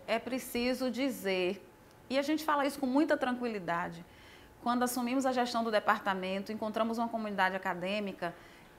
é preciso dizer, e a gente fala isso com muita tranquilidade, quando assumimos a gestão do departamento, encontramos uma comunidade acadêmica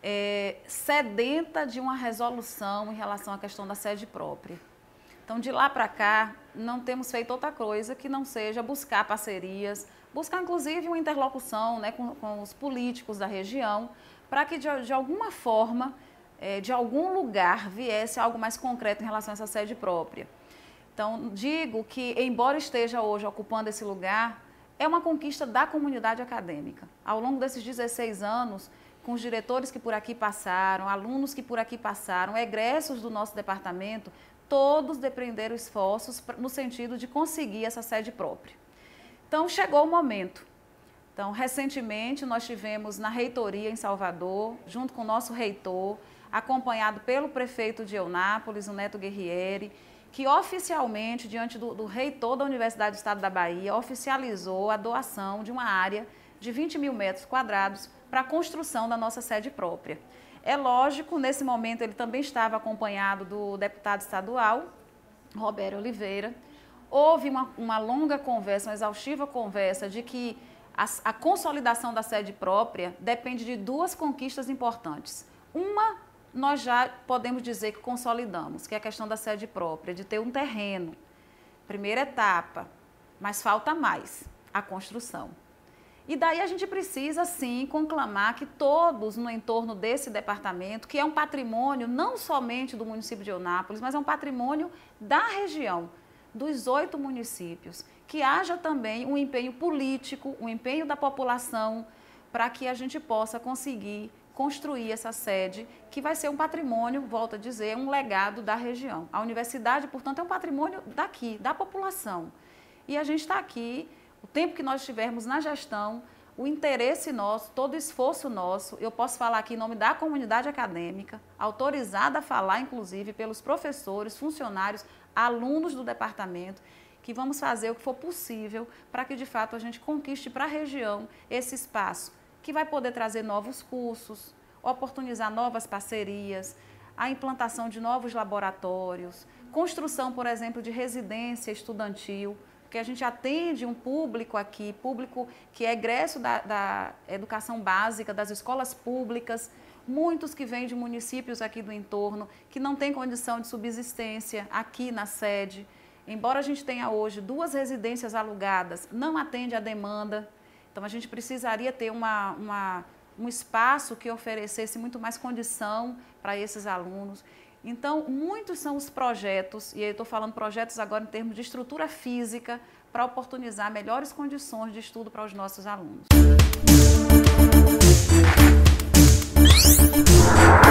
sedenta de uma resolução em relação à questão da sede própria. Então, de lá para cá, não temos feito outra coisa que não seja buscar parcerias, buscar inclusive uma interlocução, né, com os políticos da região, para que de alguma forma, de algum lugar, viesse algo mais concreto em relação a essa sede própria. Então, digo que, embora esteja hoje ocupando esse lugar, é uma conquista da comunidade acadêmica. Ao longo desses 16 anos, com os diretores que por aqui passaram, alunos que por aqui passaram, egressos do nosso departamento, todos depreenderam esforços no sentido de conseguir essa sede própria. Então, chegou o momento. Então, recentemente, nós tivemos na reitoria em Salvador, junto com o nosso reitor, acompanhado pelo prefeito de Eunápolis, o Neto Guerrieri, que oficialmente, diante do reitor da Universidade do Estado da Bahia, oficializou a doação de uma área de 20 mil metros quadrados para a construção da nossa sede própria. É lógico, nesse momento ele também estava acompanhado do deputado estadual, Roberto Oliveira. Houve uma longa conversa, uma exaustiva conversa de que a consolidação da sede própria depende de duas conquistas importantes. Uma, nós já podemos dizer que consolidamos, que é a questão da sede própria, de ter um terreno. Primeira etapa, mas falta mais, a construção. E daí a gente precisa, sim, conclamar que todos no entorno desse departamento, que é um patrimônio não somente do município de Eunápolis, mas é um patrimônio da região, dos 8 municípios, que haja também um empenho político, um empenho da população, para que a gente possa conseguir construir essa sede, que vai ser um patrimônio, volto a dizer, um legado da região. A universidade, portanto, é um patrimônio daqui, da população. E a gente está aqui, o tempo que nós estivermos na gestão, o interesse nosso, todo o esforço nosso, eu posso falar aqui em nome da comunidade acadêmica, autorizada a falar, inclusive, pelos professores, funcionários, alunos do departamento, que vamos fazer o que for possível para que, de fato, a gente conquiste para a região esse espaço, que vai poder trazer novos cursos, oportunizar novas parcerias, a implantação de novos laboratórios, construção, por exemplo, de residência estudantil, porque a gente atende um público aqui, público que é egresso da educação básica, das escolas públicas, muitos que vêm de municípios aqui do entorno, que não têm condição de subsistência aqui na sede. Embora a gente tenha hoje 2 residências alugadas, não atende à demanda. Então, a gente precisaria ter um espaço que oferecesse muito mais condição para esses alunos. Então, muitos são os projetos, e eu estou falando projetos agora em termos de estrutura física, para oportunizar melhores condições de estudo para os nossos alunos.